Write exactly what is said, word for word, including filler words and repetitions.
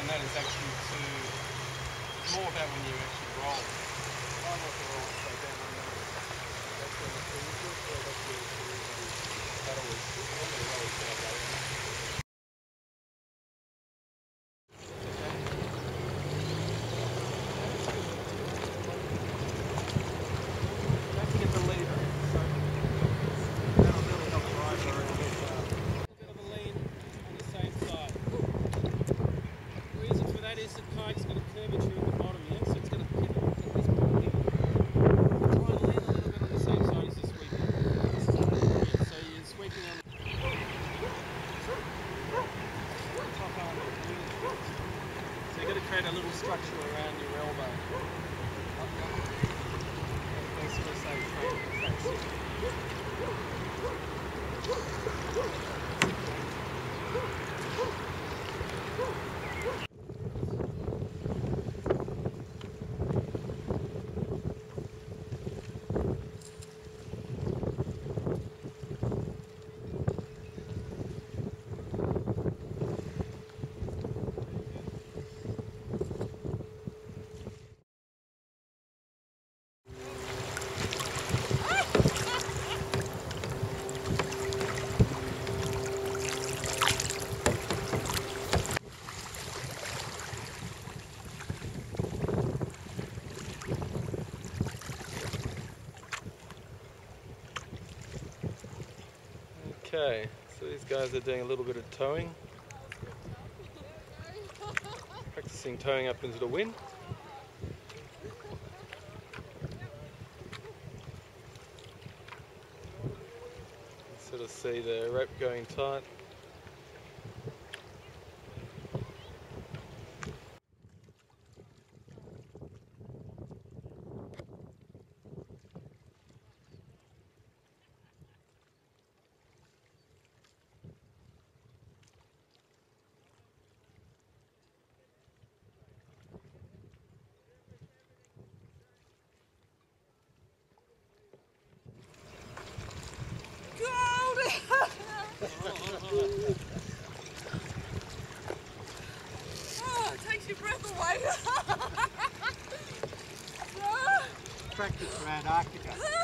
find that is actually to, it's more about when you actually roll. I want to roll so down on the, that's when it's easier, so that's where it's everybody paddle is. Normally roll is down low. Don't forget the leader, so that'll really help drive her around it. A little bit of a lean on the same side. The reason for that is the kite's got a curvature at the bottom here, so it's going to pivot at this point here. Try and lean a little bit on the same side as the sweeping. So you're sweeping on the top arm of the unit. So you've got to create a little structure around your elbow. That's what I say, that's it. Okay, so these guys are doing a little bit of towing. Practicing towing up into the wind. You sort of see the rope going tight. Oh, it takes your breath away. Practice for Antarctica.